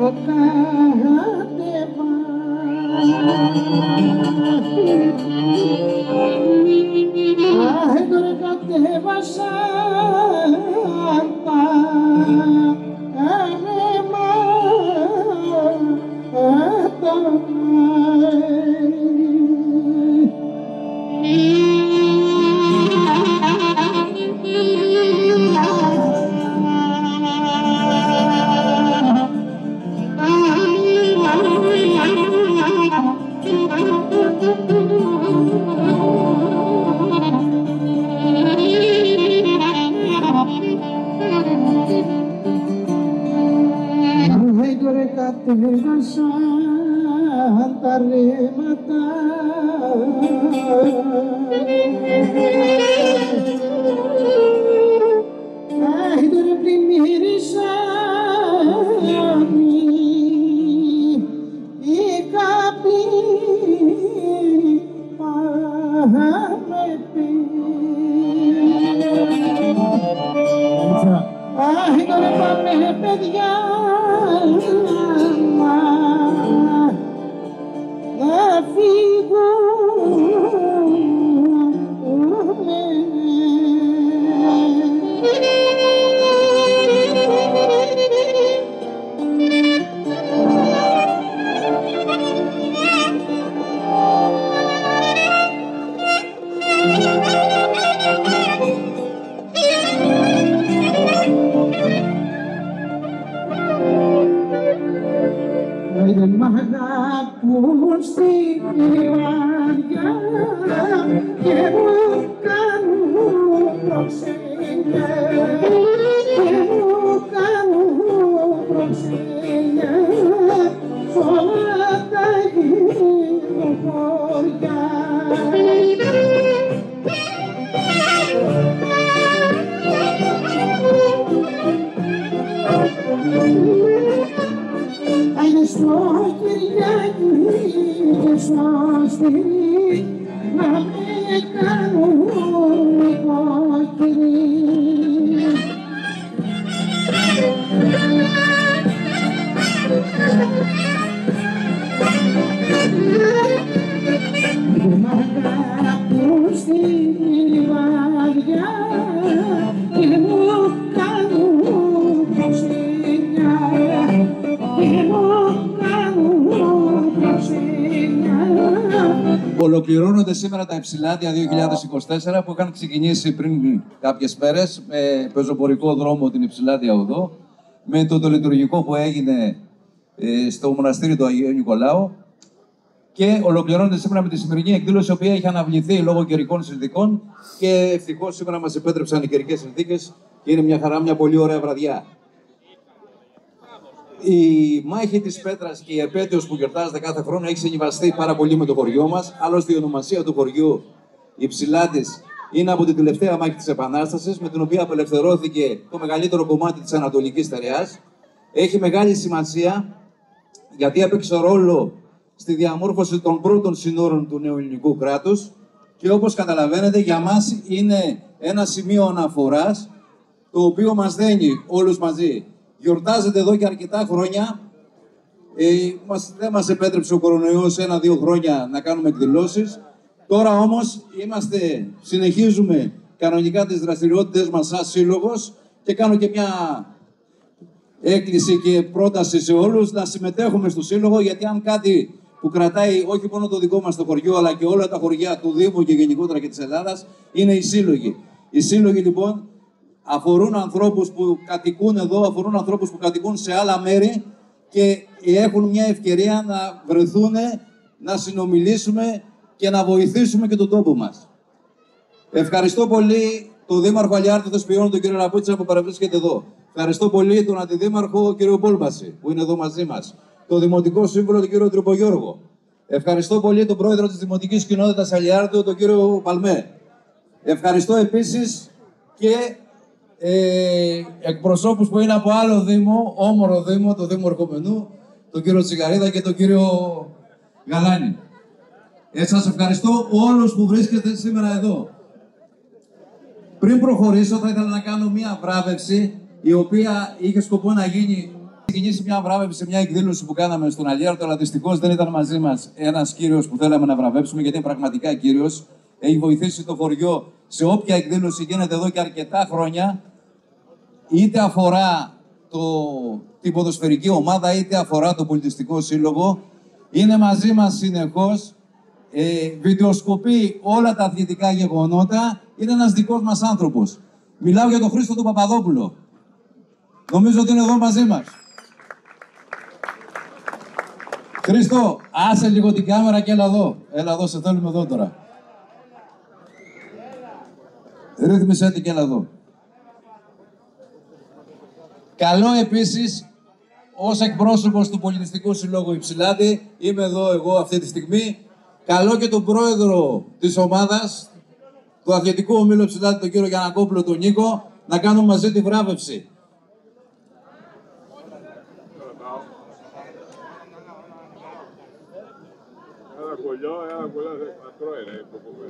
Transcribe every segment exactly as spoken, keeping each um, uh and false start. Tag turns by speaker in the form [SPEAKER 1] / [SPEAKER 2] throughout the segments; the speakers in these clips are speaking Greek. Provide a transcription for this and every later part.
[SPEAKER 1] Ολοκληρώνονται σήμερα τα Υψηλάντια δύο χιλιάδες είκοσι τέσσερα που είχαν ξεκινήσει πριν κάποιες μέρες με πεζοπορικό δρόμο την Υψηλάντια Οδό, με το, το λειτουργικό που έγινε ε, στο μοναστήρι του Αγίου Νικολάου και ολοκληρώνονται σήμερα με τη σημερινή εκδήλωση, η οποία είχε αναβληθεί λόγω καιρικών συνθήκων και ευτυχώς σήμερα μας επέτρεψαν οι καιρικές συνθήκες και είναι μια χαρά, μια πολύ ωραία βραδιά. Η μάχη της Πέτρας και η επέτειος που γιορτάζεται κάθε χρόνο έχει συμβαστεί πάρα πολύ με το χωριό μας. Άλλωστε, η ονομασία του χωριού Υψηλάντης είναι από την τελευταία μάχη της Επανάστασης, με την οποία απελευθερώθηκε το μεγαλύτερο κομμάτι της Ανατολικής Στερεάς. Έχει μεγάλη σημασία γιατί έπαιξε ρόλο στη διαμόρφωση των πρώτων συνόρων του νεοελληνικού κράτους και όπως καταλαβαίνετε, για μας είναι ένα σημείο αναφοράς το οποίο μας δένει όλους μαζί. Γιορτάζεται εδώ και αρκετά χρόνια. Ε, μας, δεν μας επέτρεψε ο κορονοϊός ένα-δύο χρόνια να κάνουμε εκδηλώσεις. Τώρα όμως είμαστε, συνεχίζουμε κανονικά τις δραστηριότητες μας σαν σύλλογος και κάνω και μια έκκληση και πρόταση σε όλους να συμμετέχουμε στο σύλλογο, γιατί αν κάτι που κρατάει όχι μόνο το δικό μας το χωριό αλλά και όλα τα χωριά του Δήμου και γενικότερα και της Ελλάδας είναι οι σύλλογοι. Οι σύλλογοι λοιπόν αφορούν ανθρώπους που κατοικούν εδώ, αφορούν ανθρώπους που κατοικούν σε άλλα μέρη και έχουν μια ευκαιρία να βρεθούν, να συνομιλήσουμε και να βοηθήσουμε και τον τόπο μας. Ευχαριστώ πολύ τον Δήμαρχο Αλιάρτη Θεσποιών, τον κύριο Ραπουτσα που παρευρίσκεται εδώ. Ευχαριστώ πολύ τον Αντιδήμαρχο κύριο Μπόλμπαση που είναι εδώ μαζί μας. Το Δημοτικό Σύμβουλο τον κύριο Τρυπογιώργο. Ευχαριστώ πολύ τον Πρόεδρο της Δημοτικής Κοινότητας Αλιάρτου, τον κύριο Παλμέ. Ευχαριστώ επίσης και Ε, εκπροσώπους που είναι από άλλο Δήμο, όμορο Δήμο, το Δήμο Ορκομενού, τον κύριο Τσιγαρίδα και τον κύριο Γαλάνη. Ε, σας ευχαριστώ όλους που βρίσκεστε σήμερα εδώ. Πριν προχωρήσω θα ήθελα να κάνω μια βράβευση η οποία είχε σκοπό να γίνει Ξεκινήσει μια βράβευση, μια εκδήλωση που κάναμε στον Αλιέρτο, αλλά δυστυχώς δεν ήταν μαζί μας ένας κύριος που θέλαμε να βραβεύσουμε, γιατί είναι πραγματικά κύριος. Έχει βοηθήσει το χωριό σε όποια εκδήλωση γίνεται εδώ και αρκετά χρόνια, είτε αφορά το, την ποδοσφαιρική ομάδα, είτε αφορά το πολιτιστικό σύλλογο. Είναι μαζί μας συνεχώς, ε, βιντεοσκοπεί όλα τα αθλητικά γεγονότα. Είναι ένας δικός μας άνθρωπος. Μιλάω για τον Χρήστο τον Παπαδόπουλο. Νομίζω ότι είναι εδώ μαζί μας. Χρήστο, άσε λίγο την κάμερα και έλα εδώ. Έλα εδώ, σε θέλουμε εδώ τώρα. Ρύθμισε την και έλα εδώ. Καλό επίσης, ως εκπρόσωπος του Πολιτιστικού Συλλόγου Υψηλάτη, είμαι εδώ εγώ αυτή τη στιγμή. Καλό και τον πρόεδρο της ομάδας, του Αθλητικού Ομίλου Υψηλάτη, τον κύριο Γιαννακόπουλο, τον Νίκο, να κάνουμε μαζί τη βράβευση.
[SPEAKER 2] Ένα κολλιό, ένα κολλιό, αυτό είναι.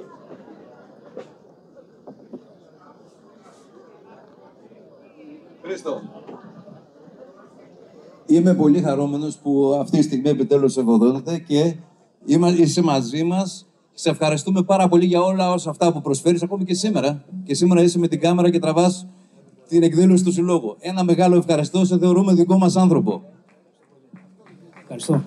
[SPEAKER 1] Χρήστο, είμαι πολύ χαρούμενος που αυτή τη στιγμή επιτέλους ευωδώνεται και είσαι μαζί μας. Σε ευχαριστούμε πάρα πολύ για όλα όσα αυτά που προσφέρεις, ακόμη και σήμερα. Και σήμερα είσαι με την κάμερα και τραβάς την εκδήλωση του Συλλόγου. Ένα μεγάλο ευχαριστώ, σε θεωρούμε δικό μας άνθρωπο.
[SPEAKER 3] Ευχαριστώ.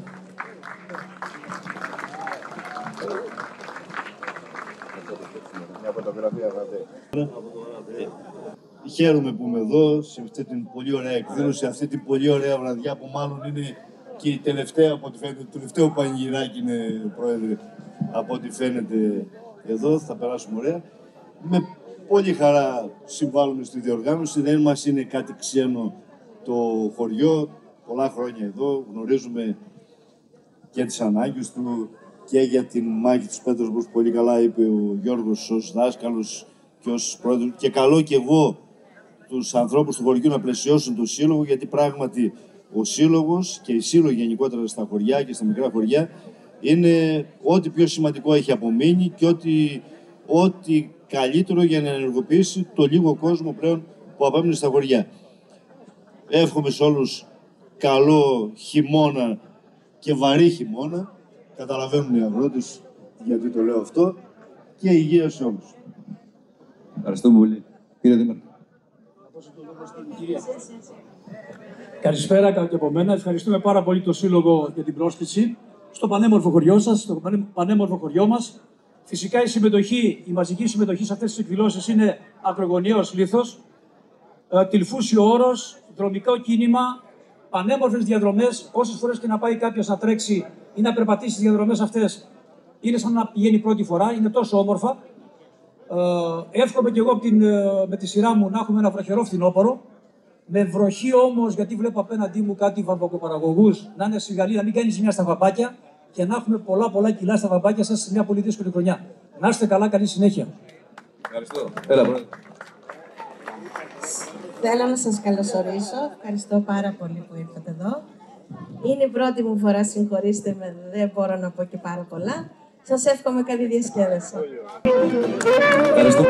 [SPEAKER 4] Χαίρομαι που είμαι εδώ σε αυτή την πολύ ωραία εκδήλωση, αυτή την πολύ ωραία βραδιά που μάλλον είναι και η τελευταία, από ό,τι φαίνεται, το τελευταίο πανηγυράκι είναι, Πρόεδρε, από ό,τι φαίνεται εδώ, θα περάσουμε ωραία. Με πολύ χαρά συμβάλλουμε στη διοργάνωση, δεν μας είναι κάτι ξένο το χωριό, πολλά χρόνια εδώ, γνωρίζουμε και τις ανάγκες του και για την μάχη της Πέτρος, όπως πολύ καλά είπε ο Γιώργος ως δάσκαλος και ως πρόεδρος, και καλό και εγώ τους ανθρώπους του χωριού να πλαισιώσουν το σύλλογο, γιατί πράγματι ο σύλλογος και οι σύλλογοι γενικότερα στα χωριά και στα μικρά χωριά είναι ό,τι πιο σημαντικό έχει απομείνει και ό,τι, ό,τι καλύτερο για να ενεργοποιήσει το λίγο κόσμο πλέον που απέμεινε στα χωριά. Εύχομαι σε όλους καλό χειμώνα και βαρύ χειμώνα. Καταλαβαίνουν οι αγρότες γιατί το λέω αυτό, και υγεία σε όλους.
[SPEAKER 1] Ευχαριστούμε πολύ. Κύριε Δήμαρχε.
[SPEAKER 3] Καλησπέρα και από μένα. Ευχαριστούμε πάρα πολύ το Σύλλογο για την πρόσκληση στο πανέμορφο χωριό σας, στο πανέμορφο χωριό μας. Φυσικά η συμμετοχή, η μαζική συμμετοχή σε αυτές τις εκδηλώσεις είναι ακρογωνιαίος λίθος. Ε, τηλφούσιο όρος, δρομικό κίνημα, πανέμορφες διαδρομές. Όσες φορές και να πάει κάποιος να τρέξει ή να περπατήσει στις διαδρομές αυτές, είναι σαν να πηγαίνει πρώτη φορά, είναι τόσο όμορφα. Ε, εύχομαι και εγώ την, με τη σειρά μου να έχουμε ένα βροχερό φθινόπωρο. Με βροχή όμως, γιατί βλέπω απέναντί μου κάτι βαμβακοπαραγωγούς, να είναι σιγαλή, να μην κάνει ζημιά στα βαμπάκια και να έχουμε πολλά πολλά κιλά στα βαμπάκια σας σε μια πολύ δύσκολη χρονιά. Να είστε καλά, καλή συνέχεια.
[SPEAKER 1] Ευχαριστώ. Έλα, πρόεδρε.
[SPEAKER 5] Θέλω να σας καλωσορίσω. Ευχαριστώ πάρα πολύ που ήρθατε εδώ. Είναι η πρώτη μου φορά, συγχωρήστε με, δεν μπορώ να πω και πάρα πολλά. Σας εύχομαι καλή διασκέδαση.
[SPEAKER 1] Ευχαριστώ.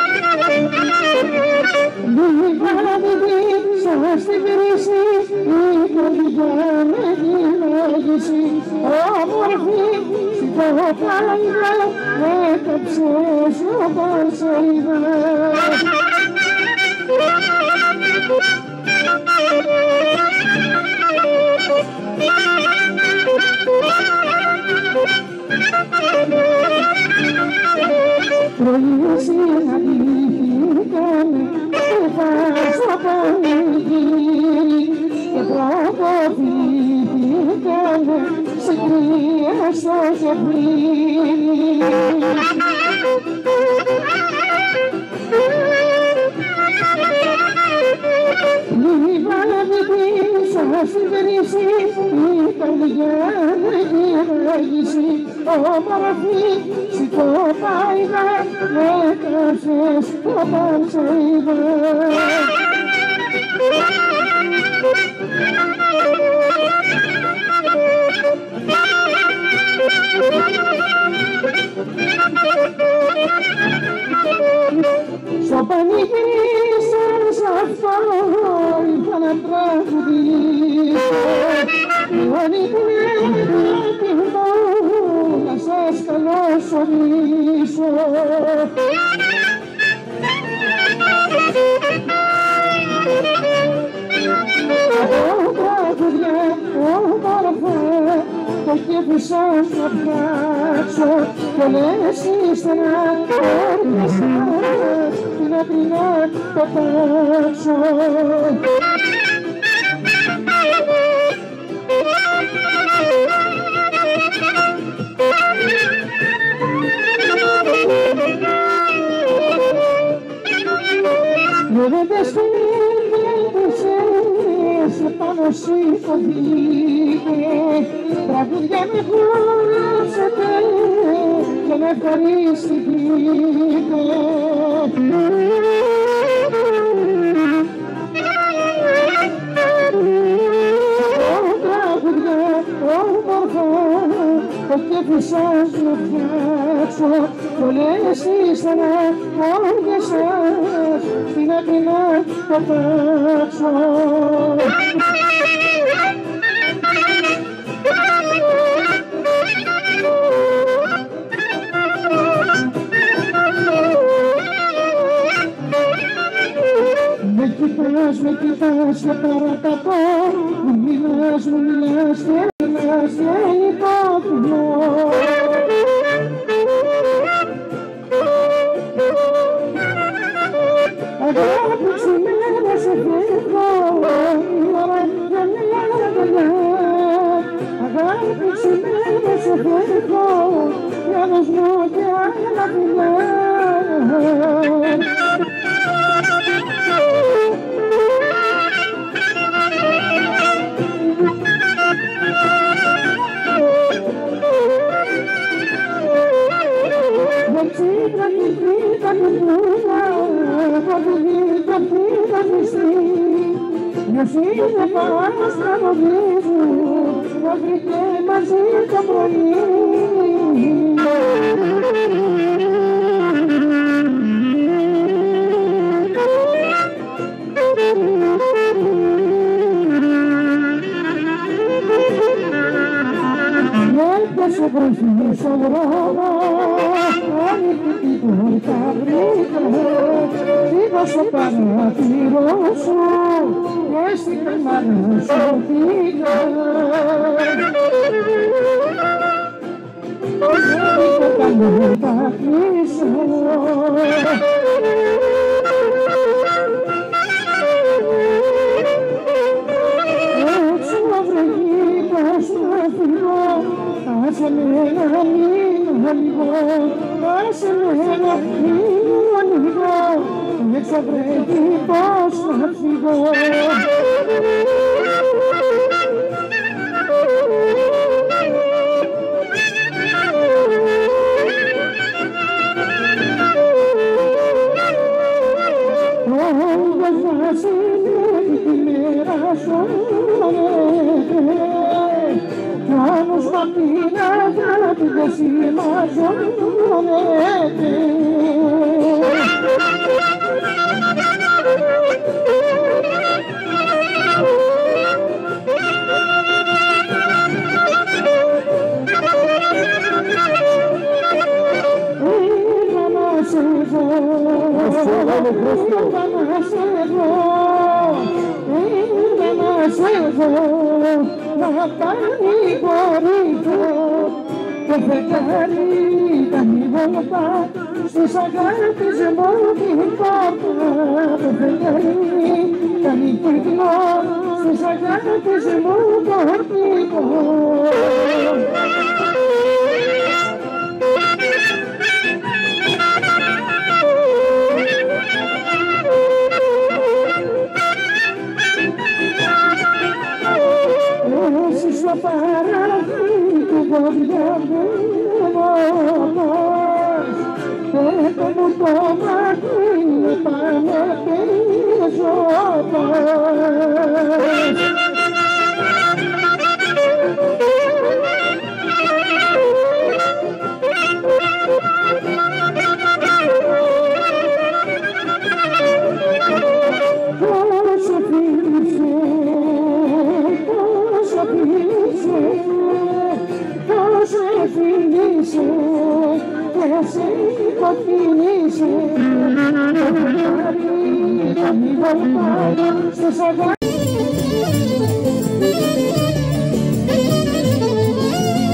[SPEAKER 6] Στο πανηγύρι σας αυτό ήρθα να τραγουδήσω. το κέφι σαν να φτιάξω κι όλες ύστερα όρμες την άκρη να πετάξω. Ροδέντες του μίλησες πάνω σηκωθείτε, τραγούδια με γράψετε και με ευχαριστηθείτε. Τραγούδια όμορφα το κέφι σας να φτιάξω κι όλες ύστερα όλες σας στην άκρη να πετάξω. Με κοιτάς, με κοιτάς και παρακατώ, μου μιλάς, μου μιλάς και μιλάς και υπόθυμο. Αγάπη σου μέρα σε φεύγω, για μια αγκαλιά. Αγάπη σου μέρα σε φεύγω, για δώσ' μου και άλλα φιλιά. Τσίπρα τη φύγα την πλούγα, θα βγει τα φύγα μισή. Μια φύγα πάνω στα νοδίζου, θα βρήκε μαζί το πρωί. Έπιασε βροχή στο δρόμο, άνοιξε την πόρτα βρήκα, πήγα στο παράθυρο σου και στην μάνα σου πήγα. Δεν το κάνω τα κλείσω, έτσι να βρεγεί πως να φύγω. Άσε με να μείνω λίγο, άσε με να μείνω λίγο, έξω βρέχει πως να φύγω. Δεν θα συνέβη τη μέρα σου, κι όμως μ' απ' την αγάπη δεν συμμαζώνεται. Ήρθα να σε δω, ήρθα να σε δω, ήρθα να σε δω, να παρηγορήσω το φεγγάρι κάνει βόλτα στις αγάπης μου την πόρτα. Το φεγγάρι κάνει κύκλο στις αγάπης μου το κύκλο. Εσύ στο παράθυρι του βοδιαβαίνοντας, πέτω μου το μάτι πάνε πεζοντας. Τόσο φίλησε, τόσο φίλησε, τόσο φίλησε και σε υποφίλησε. Το φεγγάρι κάνει βόλτα στις αγάπης.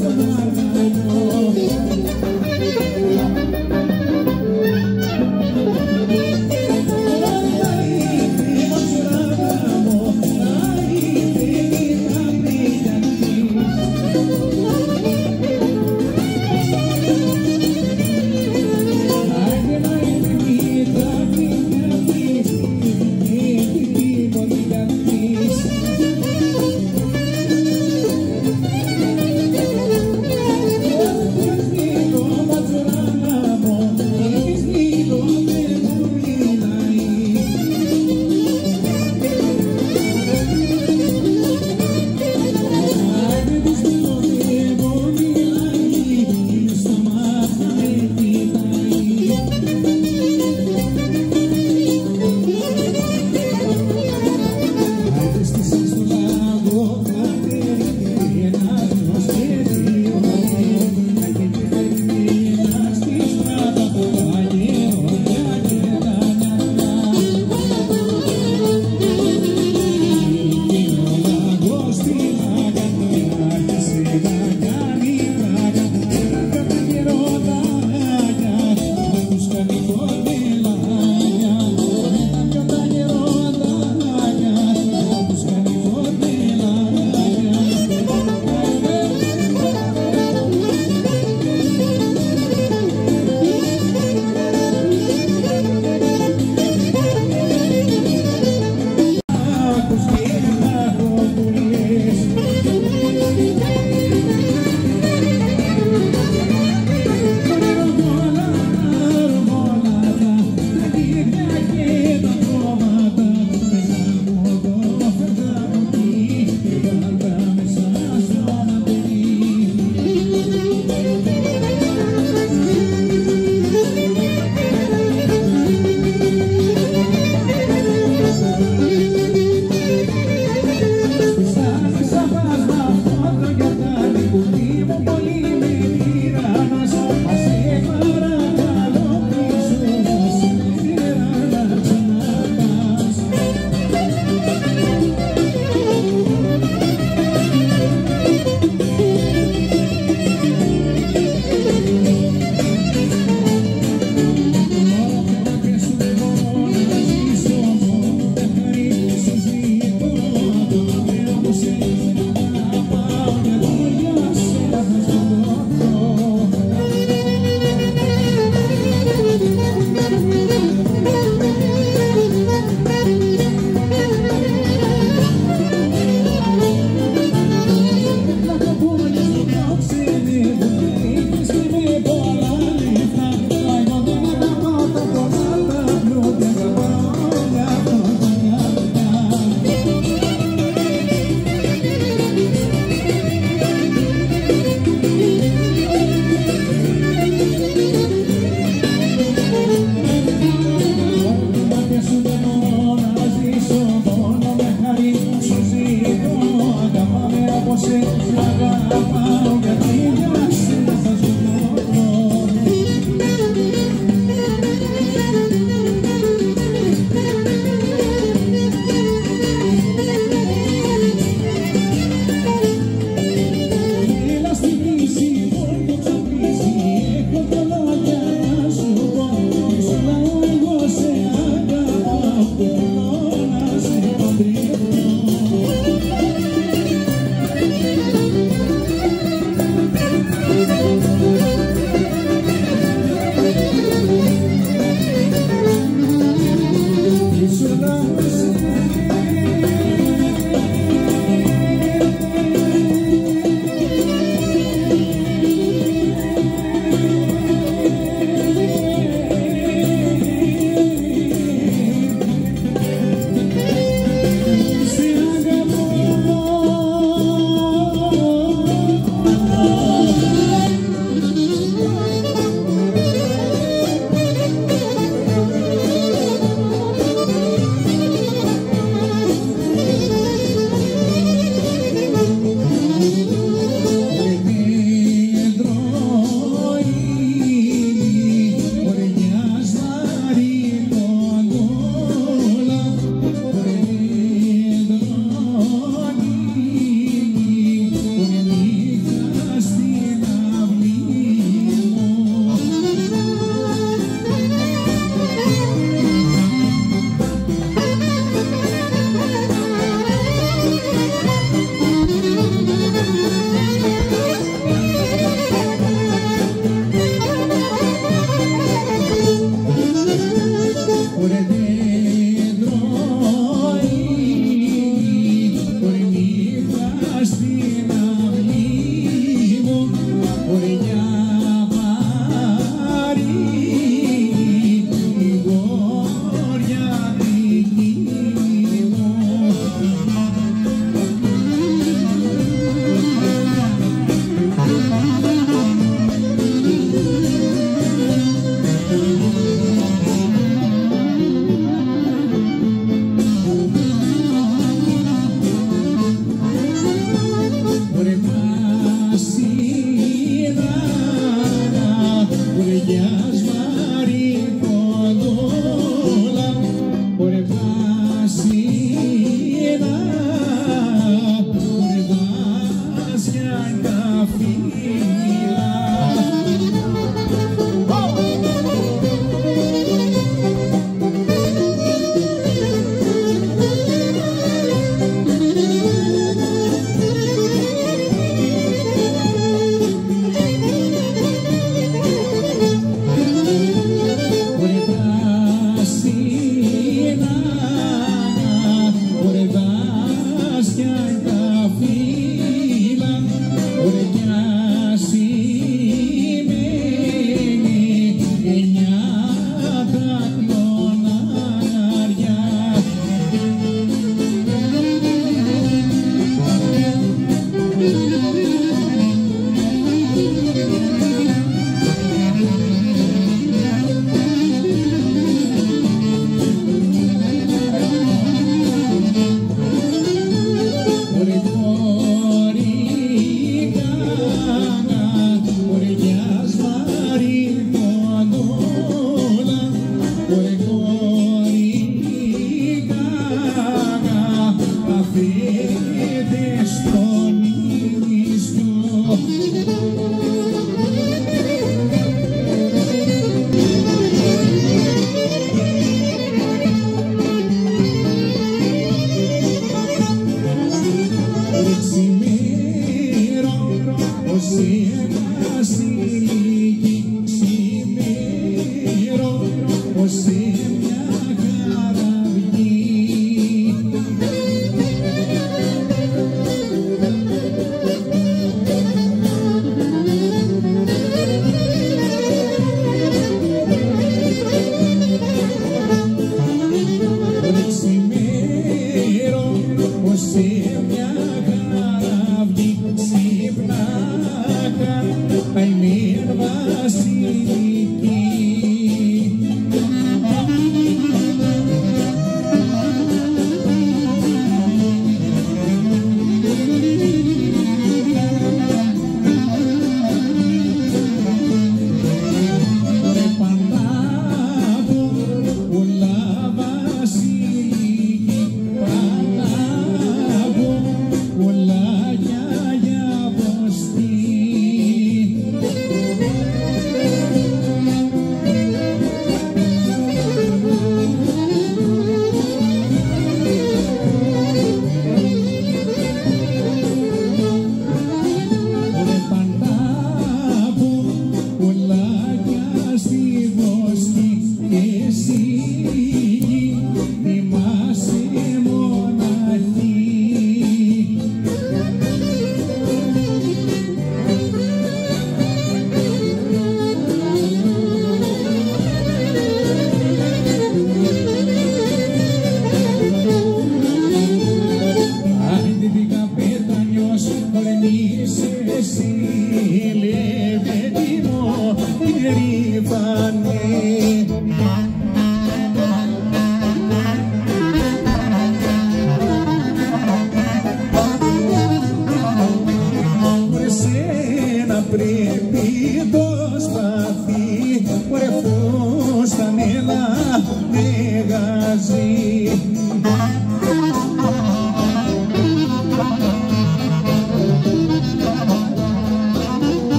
[SPEAKER 7] Asti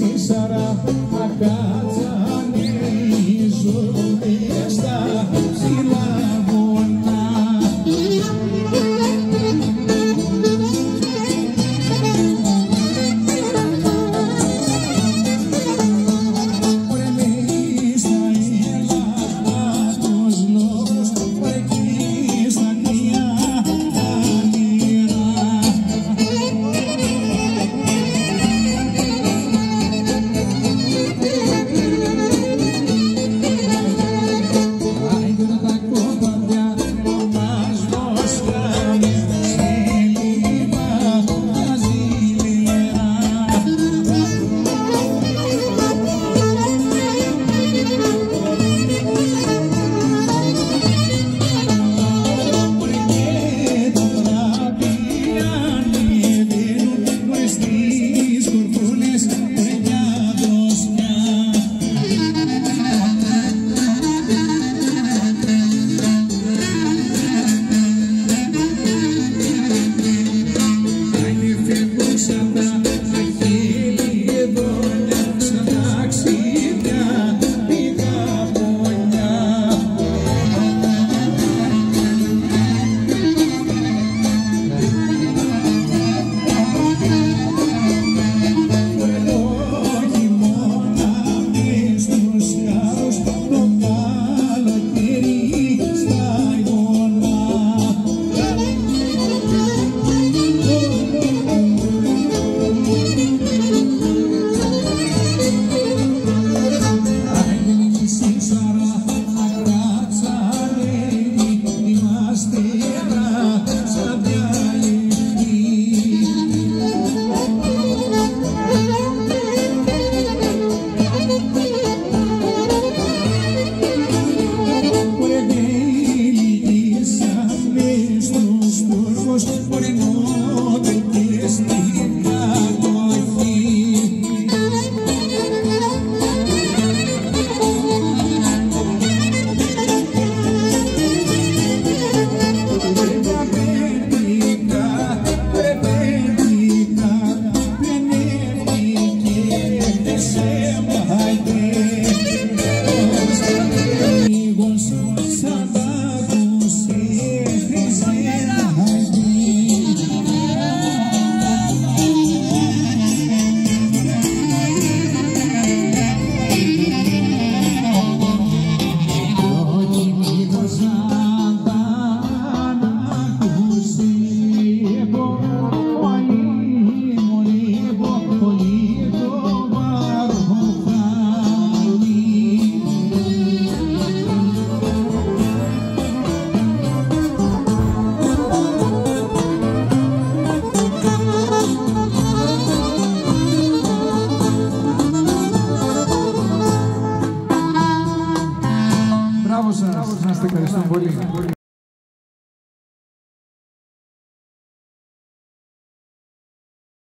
[SPEAKER 7] σύσσαρα θα κάτσανε οι ζωές στα ψηλά βουνά.
[SPEAKER 8] Μπράβο σας, να είστε ευχαριστώ πολύ.